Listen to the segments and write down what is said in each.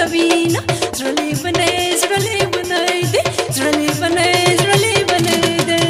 کوي نه زړه لیونی زړه لیونی دی زړه لیونی زړه لیونی دی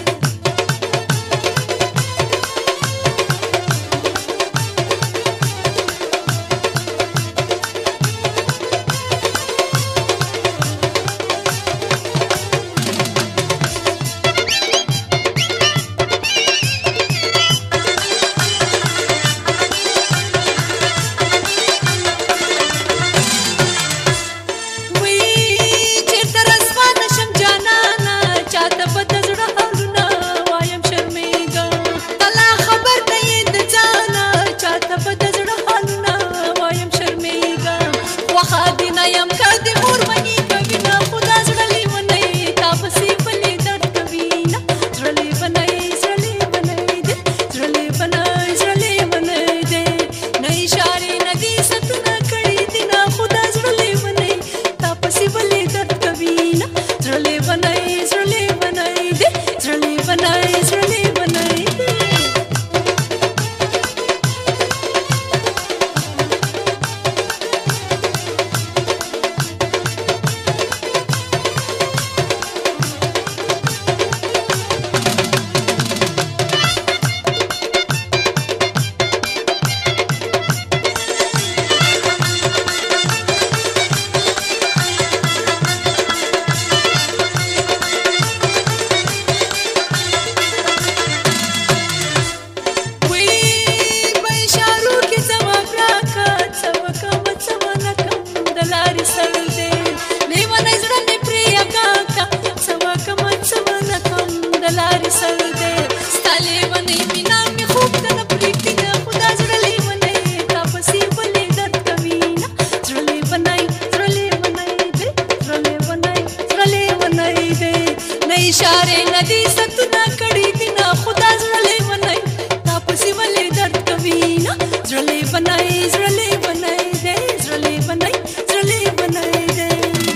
इशारे ندی ستونه کړي دي نه خدا زړه لیونی تا پسې ولې درد کوي نه زړه لیونی زړه لیونی دی زړه لیونی زړه لیونی دی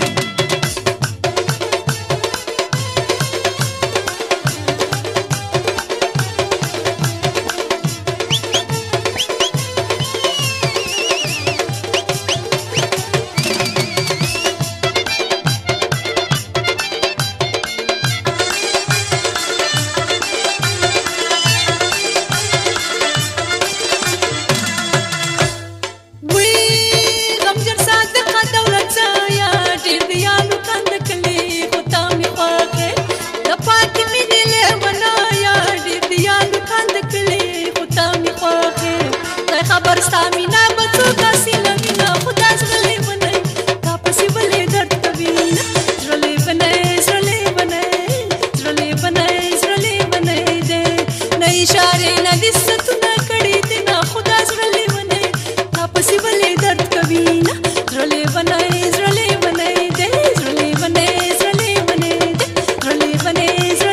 خبر ستامینا بڅو کاسي لوینا خدا زړه لیونی تا پسې ولې درد کوي نه زړه لیونی زړه لیونی زړه لیونی زړه لیونی دی نه اشارې نه دې ستونه کړي دي نه خدا زړه لیونی تا پسې ولې درد کوي نه زړه لیونی زړه لیونی دی زړه لیونی زړه لیونی دی زړه لیونی